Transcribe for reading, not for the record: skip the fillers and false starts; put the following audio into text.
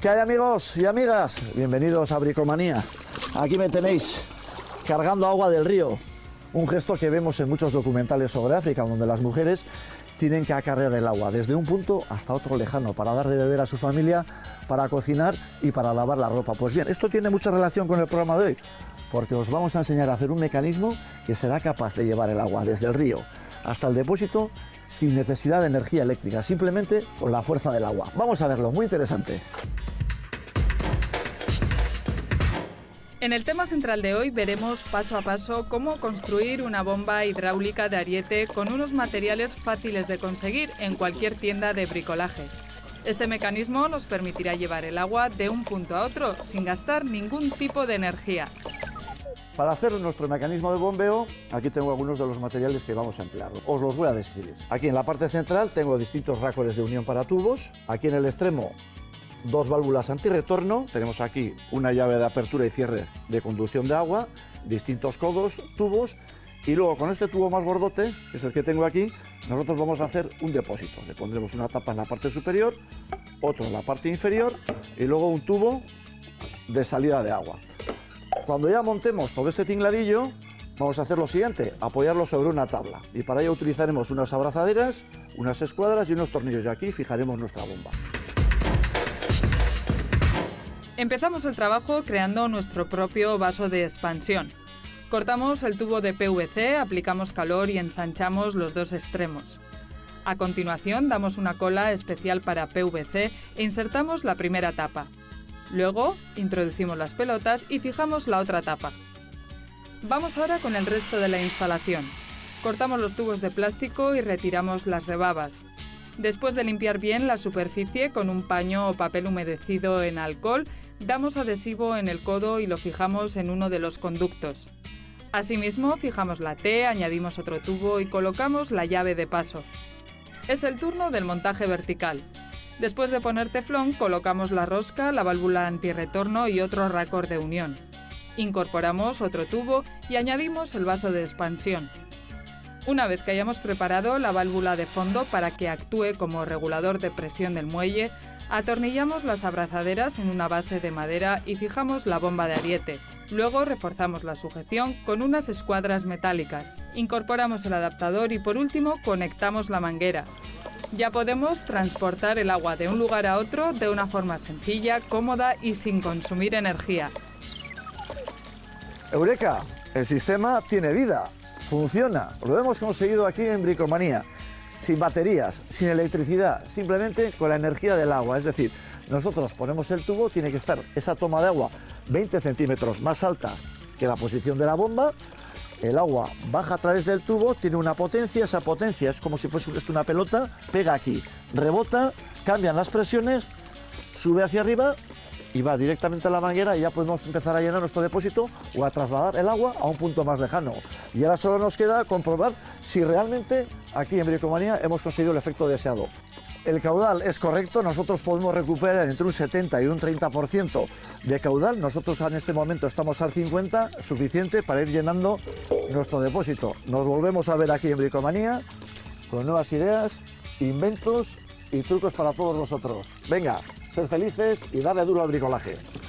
¿Qué hay, amigos y amigas? Bienvenidos a Bricomanía. Aquí me tenéis cargando agua del río. Un gesto que vemos en muchos documentales sobre África, donde las mujeres tienen que acarrear el agua desde un punto hasta otro lejano para dar de beber a su familia, para cocinar y para lavar la ropa. Pues bien, esto tiene mucha relación con el programa de hoy, porque os vamos a enseñar a hacer un mecanismo que será capaz de llevar el agua desde el río hasta el depósito sin necesidad de energía eléctrica, simplemente con la fuerza del agua. Vamos a verlo, muy interesante. En el tema central de hoy veremos paso a paso cómo construir una bomba hidráulica de ariete con unos materiales fáciles de conseguir en cualquier tienda de bricolaje. Este mecanismo nos permitirá llevar el agua de un punto a otro sin gastar ningún tipo de energía. Para hacer nuestro mecanismo de bombeo, aquí tengo algunos de los materiales que vamos a emplear. Os los voy a describir. Aquí en la parte central tengo distintos rácoles de unión para tubos. Aquí en el extremo, dos válvulas antirretorno. Tenemos aquí una llave de apertura y cierre de conducción de agua, distintos codos, tubos. Y luego con este tubo más gordote, que es el que tengo aquí, nosotros vamos a hacer un depósito. Le pondremos una tapa en la parte superior, otro en la parte inferior y luego un tubo de salida de agua. Cuando ya montemos todo este tingladillo, vamos a hacer lo siguiente, apoyarlo sobre una tabla. Y para ello utilizaremos unas abrazaderas, unas escuadras y unos tornillos. Y aquí fijaremos nuestra bomba. Empezamos el trabajo creando nuestro propio vaso de expansión. Cortamos el tubo de PVC, aplicamos calor y ensanchamos los dos extremos. A continuación damos una cola especial para PVC e insertamos la primera tapa. Luego introducimos las pelotas y fijamos la otra tapa. Vamos ahora con el resto de la instalación. Cortamos los tubos de plástico y retiramos las rebabas. Después de limpiar bien la superficie con un paño o papel humedecido en alcohol, damos adhesivo en el codo y lo fijamos en uno de los conductos. Asimismo, fijamos la T, añadimos otro tubo y colocamos la llave de paso. Es el turno del montaje vertical. Después de poner teflón, colocamos la rosca, la válvula antirretorno y otro racor de unión. Incorporamos otro tubo y añadimos el vaso de expansión. Una vez que hayamos preparado la válvula de fondo para que actúe como regulador de presión del muelle, atornillamos las abrazaderas en una base de madera y fijamos la bomba de ariete. Luego reforzamos la sujeción con unas escuadras metálicas. Incorporamos el adaptador y por último conectamos la manguera. Ya podemos transportar el agua de un lugar a otro de una forma sencilla, cómoda y sin consumir energía. ¡Eureka! El sistema tiene vida, funciona. Lo hemos conseguido aquí en Bricomanía, sin baterías, sin electricidad, simplemente con la energía del agua. Es decir, nosotros ponemos el tubo, tiene que estar esa toma de agua 20 centímetros más alta que la posición de la bomba. El agua baja a través del tubo, tiene una potencia, esa potencia es como si fuese una pelota, pega aquí, rebota, cambian las presiones, sube hacia arriba y va directamente a la manguera y ya podemos empezar a llenar nuestro depósito o a trasladar el agua a un punto más lejano. Y ahora solo nos queda comprobar si realmente aquí en Bricomanía hemos conseguido el efecto deseado. El caudal es correcto, nosotros podemos recuperar entre un 70 y un 30% de caudal. Nosotros en este momento estamos al 50%, suficiente para ir llenando nuestro depósito. Nos volvemos a ver aquí en Bricomanía con nuevas ideas, inventos y trucos para todos vosotros. Venga, sed felices y darle duro al bricolaje.